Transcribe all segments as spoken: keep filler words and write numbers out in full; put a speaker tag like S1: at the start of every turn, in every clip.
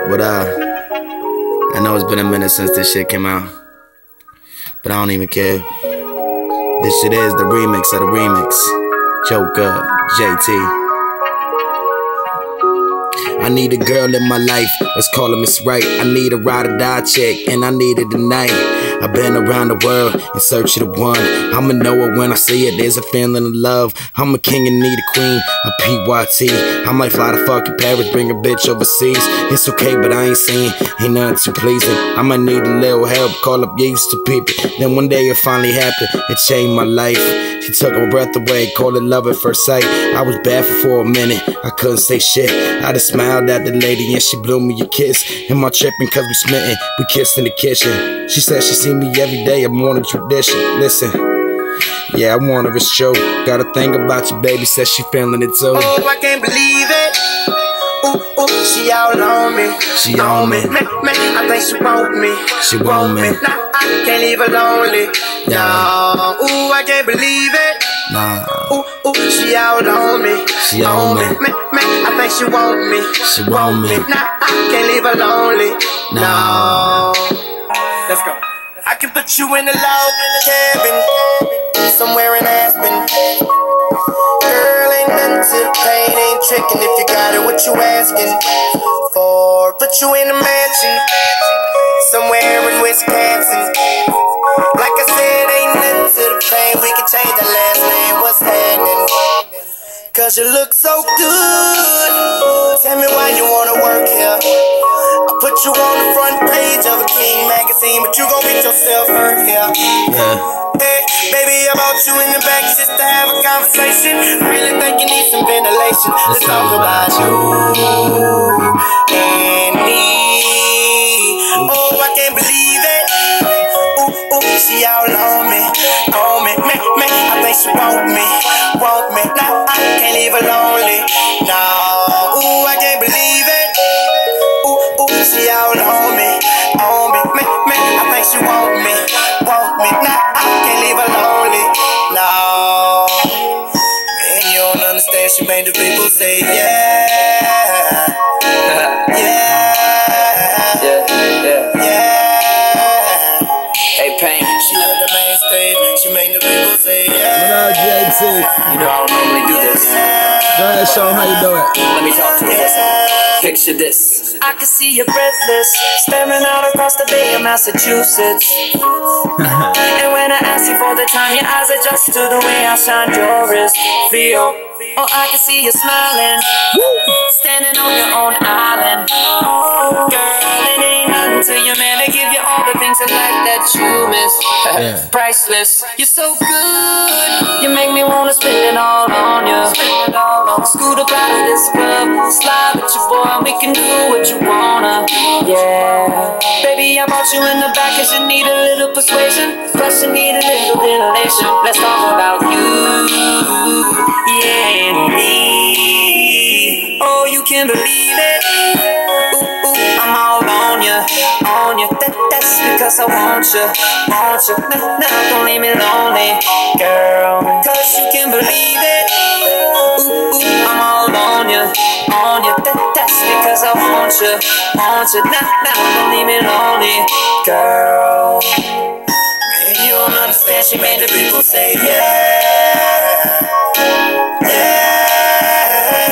S1: What up? I know it's been a minute since this shit came out, but I don't even care. This shit is the remix of the remix. Joker, J T. I need a girl in my life, let's call her Miss Right. I need a ride or die chick, and I need it tonight. I've been around the world in search of the one. I'ma know it when I see it, there's a feeling of love. I'm a king and need a queen, a P Y T. I might fly to fucking Paris, bring a bitch overseas. It's okay, but I ain't saying, ain't nothing too pleasing. I might need a little help, call up used to people. Then one day it finally happened, it changed my life. She took my breath away, called it love at first sight. I was baffled for a minute, I couldn't say shit. I just smiled at the lady and she blew me a kiss. Am I tripping cause we smitten? We kissed in the kitchen. She said she see me every day, a morning tradition. Listen, yeah, I want her, it's true. Gotta think about you, baby, says she feeling it too.
S2: Oh, I can't believe it. Ooh, ooh, she all on me.
S1: She on me.
S2: Man, man, I think she want me.
S1: She want me.
S2: Nah, I can't leave her lonely.
S1: Yeah.
S2: No, ooh, I can't believe it.
S1: Nah.
S2: Ooh, ooh, she all on me.
S1: She on me.
S2: Man, man, I think she want me.
S1: She want me.
S2: Nah, I can't leave her lonely.
S1: Nah.
S2: No. Let's go. I can put you in a log cabin somewhere in Aspen. Girl, ain't nothing to the pain, ain't tricking if you got it, what you asking for? Put you in a mansion somewhere in Wisconsin. Like I said, ain't nothing to the pain, we can change the last name, what's happening? Cause you look so good, tell me why you wanna work here. I put you on the front page of a King magazine, but you gon' get yourself hurt here.
S1: Yeah.
S2: Hey, baby, I brought you in the back just to have a conversation. Really think you need some ventilation. Let's, Let's talk about you and me. Oh, I can't believe it. Ooh, ooh, she all on me, on me, man, man. I think she want me, want me. Nah, I can't leave her lonely. Nah, ooh, I can't believe it. Ooh, ooh, she all on me, on me, man, man. I think she want me, want me. Nah, I can't leave her lonely. No, man, you don't understand. She made the people say yeah, yeah, yeah, yeah, yeah.
S3: Hey, Pain.
S2: She on the main stage. She made the people say yeah.
S1: What up, J T?
S3: You know I don't normally do this.
S1: Go ahead, show 'em how you do it.
S3: Let me talk to you. Picture this.
S4: I can see you breathless, staring out across the Bay of Massachusetts. And when I ask you for the time, your eyes adjust to the way I shine your wrist. Feel, oh, I can see you smiling, standing on your own island. Girl, it ain't nothing to you, man. They give you all the things in life that you miss.
S1: Yeah.
S4: Priceless, you're so good. You make me wanna spend it all on you. Scoot up out of this club, slide with your boy, we can do what you wanna. Yeah, baby, I brought you in the back 'cause you need a little persuasion. Plus you need a little ventilation. Let's talk about you, yeah, and me. Oh, you can believe it. Ooh, ooh, I'm all on you, on you. That, that's because I want you, want you. Now, now don't leave me lonely, girl, 'cause you can believe it. Ooh, ooh, I'm all on you, on you. That, that's because I want you, want you. Now, now don't leave me lonely, girl. Man, you don't understand. She made the people say yeah, yeah,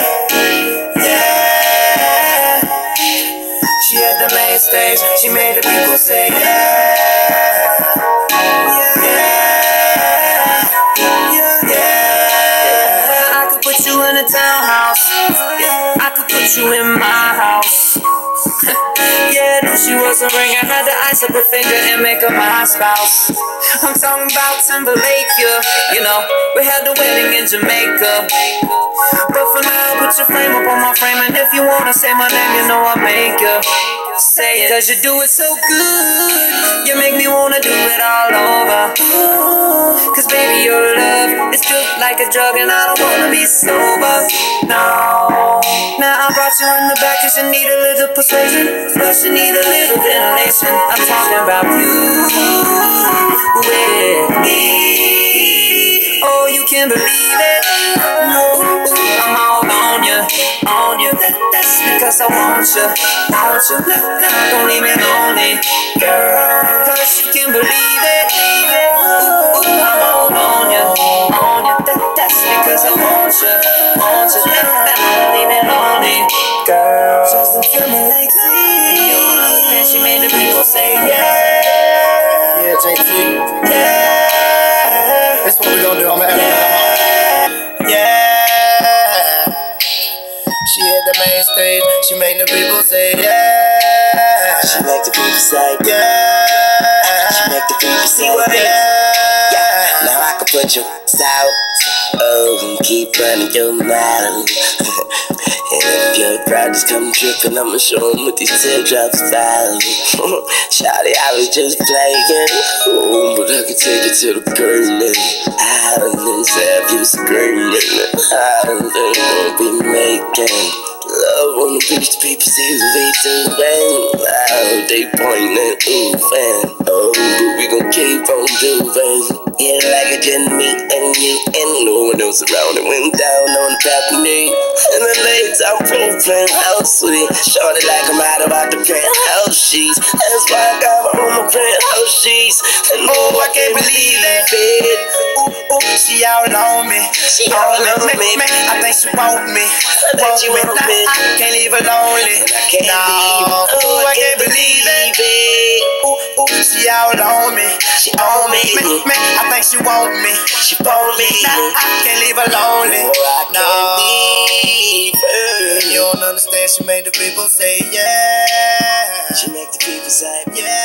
S4: yeah. She at the main stage. She made the people say yeah, yeah, yeah, yeah. I could put you in a townhouse. Yeah, I could put you in my house. Yeah, no, she was a ring. I had to ice up her finger and make her my spouse. I'm talking about Timberlake, yeah. You know, we had the wedding in Jamaica. But for now, put your frame up on my frame. And if you wanna say my name, you know I'll make you say it. 'Cause you do it so good, you make me wanna do it all over. 'Cause baby, your love is built like a drug, and I don't wanna be sober. No, now I brought you in the back 'cause you need a little persuasion. Plus you need a little ventilation. I'm talking about you with me. Oh, you can believe it. No, I'm all on you, on you. That, that's because because I want you, want you. Don't leave me lonely, girl, cause you can believe it. Ooh, ooh, I'm all on you, on you. That, that's because I want you, want you. Don't leave me lonely, girl. Just feel me like this. And she made the people say yeah.
S2: Yeah, J T.
S4: Yeah.
S2: That's what we gonna do. I'm gonna have yeah. She hit the main stage. She make the people say yeah.
S5: She make the people say
S2: yeah.
S5: She make the people say
S2: yeah.
S5: yeah. Now I can put you out. Oh, and keep running your mouth. And if your pride is coming tripping, I'ma show 'em with these teardrops fall. Shawty, I was just playing. Oh, but I can take it to the pavement. I don't have you screaming. I don't think we'll be making love on the beach. The people see what we doing. Oh, they pointing, ooh, fan. Oh, but we gon' keep on doing. Yeah, like I just me and you and no one else around. It went down on the balcony. And the legs I'm profane, how sweet. Shorty like I'm out about the penthouse sheets. That's why I got my own penthouse sheets. And oh, I can't believe it.
S2: Ooh, ooh, she all on me.
S5: She all on me.
S2: me. I think she want me.
S5: I think she want me.
S2: I can't leave her lonely.
S5: And I can't
S2: no.
S5: believe it.
S2: Ooh, I can't believe it. Ooh, ooh, she all on me.
S5: She on me.
S2: me, me. I think she want me.
S5: She want me.
S2: Nah, I can't leave her lonely.
S5: Oh, I can't
S2: no.
S5: leave her.
S2: You don't understand. She made the people say yeah.
S5: She make the people say
S2: yeah.